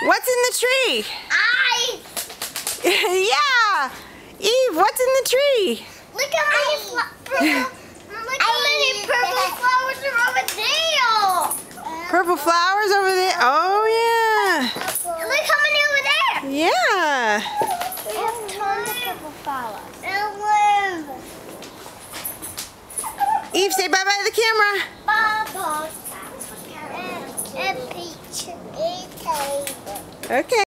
What's in the tree? Yeah! Eve, what's in the tree? Look how many purple flowers are over there. Purple flowers over there? Oh, yeah. Look how many over there. Yeah. We have tons of purple flowers. Eve, say bye-bye to the camera. Bye-bye. And peach. Okay.